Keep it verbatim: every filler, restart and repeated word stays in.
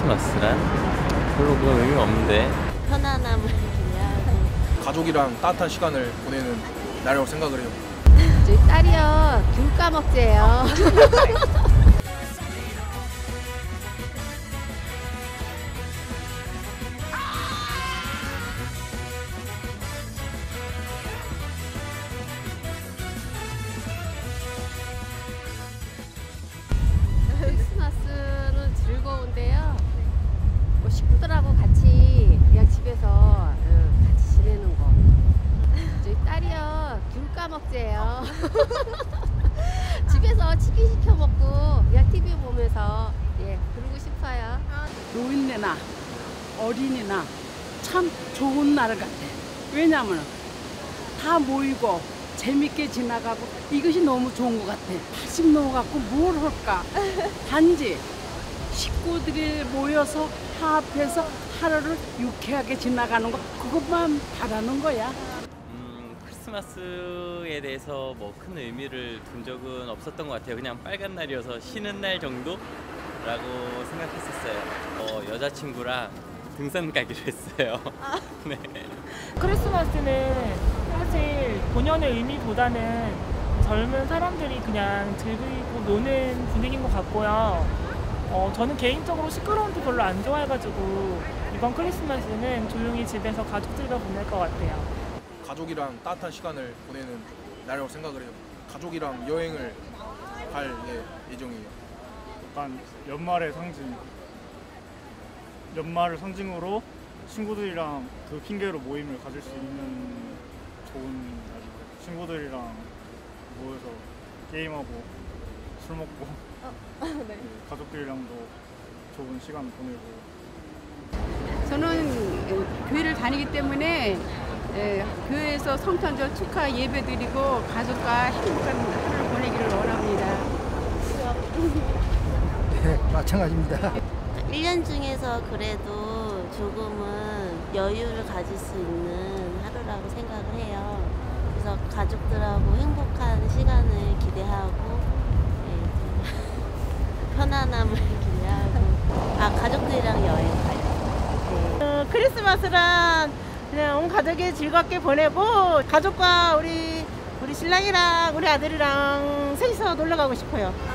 크리스마스란 별로 그런 의미가 없는데 편안함을 기대하고 가족이랑 따뜻한 시간을 보내는 날이라고 생각을 해요. 저희 딸이요 귤 까먹재예요. 크리스마스는 즐거운데요. 뭐 식구들하고 같이 그냥 집에서 응, 같이 지내는 거. 저희 딸이요 귤 까먹재예요. 집에서 치킨 시켜 먹고 그냥 티비 보면서 예 그러고 싶어요. 노인네나 어린이나 참 좋은 날 같아. 왜냐면 다 모이고 재밌게 지나가고 이것이 너무 좋은 것 같아. 팔십 넘어갖고 뭘 할까? 단지 식구들이 모여서 화합해서 하루를 유쾌하게 지나가는 거 그것만 바라는 거야. 음, 크리스마스에 대해서 뭐 큰 의미를 둔 적은 없었던 것 같아요. 그냥 빨간 날이어서 쉬는 날 정도라고 생각했었어요. 어, 여자친구랑 등산 가기로 했어요. 아. 네. 크리스마스는 사실 본연의 의미보다는 젊은 사람들이 그냥 즐기고 노는 분위기인 것 같고요. 어, 저는 개인적으로 시끄러운 데 별로 안 좋아해가지고 이번 크리스마스는 조용히 집에서 가족들과 보낼 것 같아요. 가족이랑 따뜻한 시간을 보내는 날이라고 생각을 해요. 가족이랑 여행을 갈 예, 예정이에요. 약간 연말의 상징, 연말을 상징으로 친구들이랑 그 핑계로 모임을 가질 수 있는 좋은 날이고, 친구들이랑 모여서 게임하고 술 먹고 네. 가족들이랑도 좋은 시간 보내고. 저는 교회를 다니기 때문에 예, 교회에서 성탄절 축하 예배 드리고 가족과 행복한 하루를 보내기를 원합니다. 네, 마찬가지입니다. 일 년 중에서 그래도 조금은 여유를 가질 수 있는 하루라고 생각을 해요. 그래서 가족들하고 행복한 시간을 기대하고 네, 편안함을 기대하고 아 가족들이랑 여행 가요. 네. 어, 크리스마스란 그냥 온 가족이 즐겁게 보내고 가족과 우리 우리 신랑이랑 우리 아들이랑 셋이서 놀러 가고 싶어요.